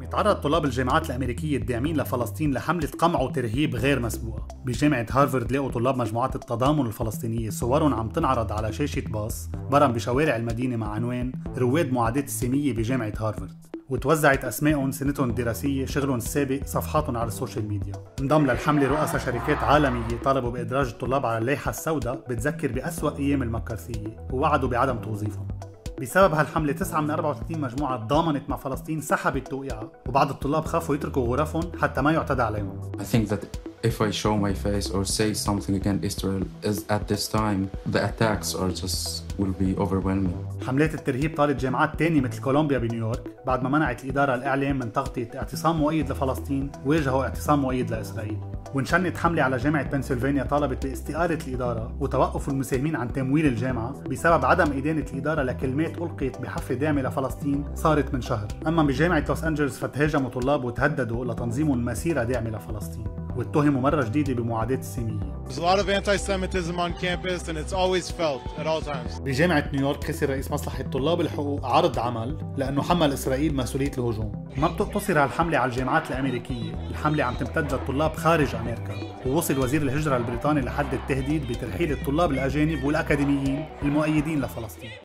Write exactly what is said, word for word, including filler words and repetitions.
تعرض طلاب الجامعات الأمريكية الداعمين لفلسطين لحملة قمع وترهيب غير مسبوقة. بجامعة هارفارد لقوا طلاب مجموعات التضامن الفلسطينية صورهم عم تنعرض على شاشة باص برم بشوارع المدينة مع عنوان رواد معاداة السامية بجامعة هارفارد، وتوزعت أسمائهم، سنتهم الدراسية، شغلهم السابق، صفحاتهم على السوشيال ميديا. انضم للحملة رؤساء شركات عالمية طالبوا بإدراج الطلاب على اللائحة السوداء بتذكر بأسوأ أيام المكرسية، ووعدوا بعدم توظيفهم. بسبب هالحملة تسعة من أربعة وثلاثين مجموعة تضامنت مع فلسطين سحبت توقيعها، وبعض الطلاب خافوا يتركوا غرفهم حتى ما يعتدى عليهم. I think that if I show my face or say something against Israel is at this time the attacks are just will be overwhelming. حملات الترهيب طالت جامعات تانية مثل كولومبيا بنيويورك بعد ما منعت الإدارة الإعلام من تغطية اعتصام مؤيد لفلسطين واجهوا اعتصام مؤيد لإسرائيل. وانشنت حملة على جامعة بنسلفانيا طالبت باستقالة الإدارة وتوقف المساهمين عن تمويل الجامعة بسبب عدم إدانة الإدارة لكلمات ألقيت بحفلة داعمة لفلسطين صارت من شهر. أما بجامعة لوس أنجلوس فتهاجموا طلاب وتهددوا لتنظيم مسيرة داعمة لفلسطين، واتهموا مرة جديدة بمعاداة السامية. There's a lot of anti-Semitism on campus and it's always felt at all times. بجامعة نيويورك خسر رئيس مصلحة طلاب الحقوق عرض عمل لأنه حمل إسرائيل مسؤولية الهجوم. ما بتقتصر هالحملة على الجامعات الأمريكية، الحملة عم تمتد للطلاب خارج أمريكا، ووصل وزير الهجرة البريطاني لحد التهديد بترحيل الطلاب الأجانب والأكاديميين المؤيدين لفلسطين.